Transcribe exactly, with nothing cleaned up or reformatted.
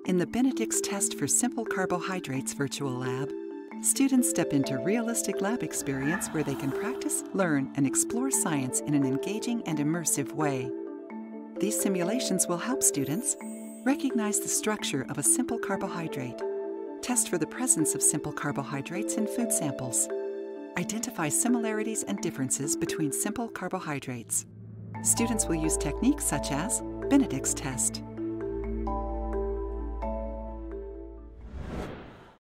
In the Benedict's Test for Simple Carbohydrates virtual lab, students step into realistic lab experience where they can practice, learn, and explore science in an engaging and immersive way. These simulations will help students recognize the structure of a simple carbohydrate, test for the presence of simple carbohydrates in food samples, identify similarities and differences between simple carbohydrates. Students will use techniques such as Benedict's test,